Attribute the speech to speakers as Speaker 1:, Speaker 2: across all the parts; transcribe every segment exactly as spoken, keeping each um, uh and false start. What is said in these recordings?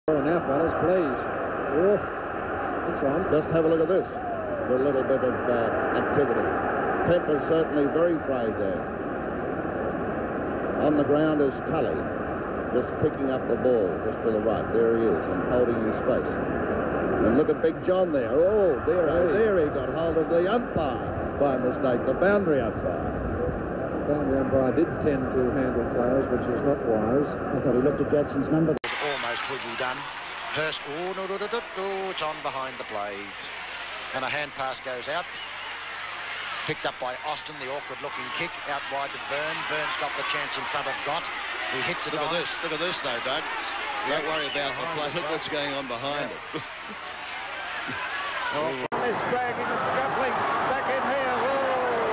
Speaker 1: Now, fellas, please. Oh, it's on.
Speaker 2: Just have a look at this. A little bit of uh, activity. Temple's certainly very frayed there. On the ground is Tully, just picking up the ball just to the right. There he is, and holding his space. And look at Big John there. Oh, there, oh, there he got hold of the umpire by mistake, the boundary umpire.
Speaker 1: The boundary umpire did tend to handle players, which is not wise.
Speaker 2: I thought he looked at Jackson's number.
Speaker 3: It's almost Twiggy done. Hurst, oh, no, no, no, no, no, it's on behind the blades. And a hand pass goes out. Picked up by Austin, the awkward-looking kick out wide to Byrne. Byrne's got the chance in front of Gott. He hits it
Speaker 2: Look
Speaker 3: on.
Speaker 2: at this. Look at this, though, Doug. Don't worry about the play. Look what's going on behind
Speaker 3: yeah.
Speaker 2: it.
Speaker 3: Oh.
Speaker 4: They're scragging and scuffling back in here. Whoa.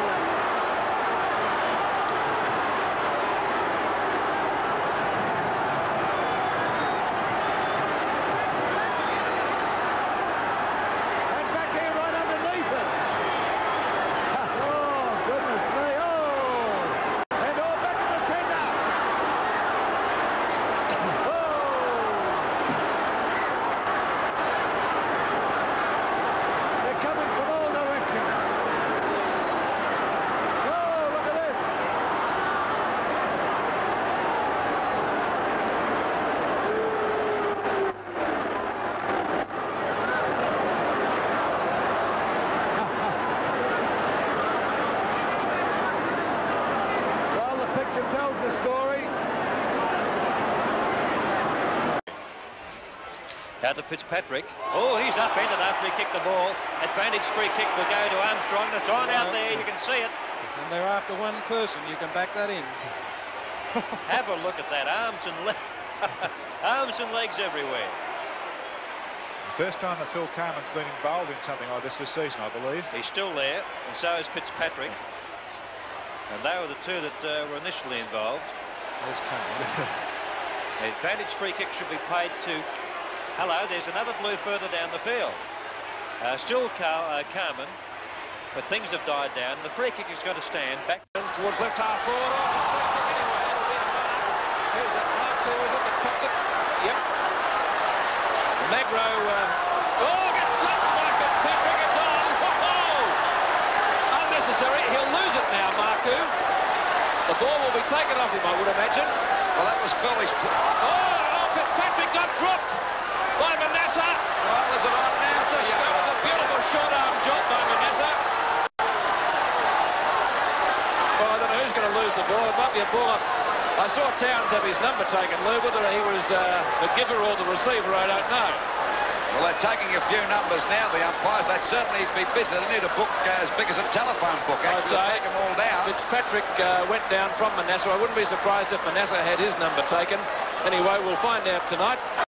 Speaker 4: Tells the story.
Speaker 5: Out to Fitzpatrick. Oh, he's upended after he kicked the ball. Advantage free kick will go to Armstrong. It's on out there. You can see it.
Speaker 1: And they're after one person. You can back that in.
Speaker 5: Have a look at that. Arms and legs. Arms and legs everywhere.
Speaker 6: The first time that Phil Carman's been involved in something like this this season, I believe.
Speaker 5: He's still there, and so is Fitzpatrick. And they were the two that uh, were initially involved.
Speaker 6: There's Carman.
Speaker 5: The advantage free kick should be paid to... Hello, there's another blue further down the field. Uh, still Car uh, Carman, but things have died down. The free kick is going to stand back
Speaker 7: towards left half forward. Oh, anyway, it'll be a mark. Here's that mark. Who is it? The pocket. Yep. Magro. Uh... Oh, gets slapped by Fitzpatrick. It's on. Oh, unnecessary. He'll lose it now, Marku. The ball will be taken off him, I would imagine.
Speaker 3: Well, that was Philly's...
Speaker 7: Oh, oh, Fitzpatrick got dropped by Manasseh.
Speaker 3: Well, is it on now?
Speaker 7: It's a, it was a beautiful short-arm job by Manasseh. Well, I don't know who's going to lose the ball. It might be a ball up. I saw Towns have his number taken, Lou. Whether he was uh, the giver or the receiver, I don't know.
Speaker 3: Well, they're taking a few numbers now, the umpires. They'd certainly be busy. They need a book uh, as big as a telephone book. Actually,
Speaker 7: I'd
Speaker 3: take them all down.
Speaker 7: Fitzpatrick uh, went down from Manasseh. I wouldn't be surprised if Manasseh had his number taken. Anyway, we'll find out tonight.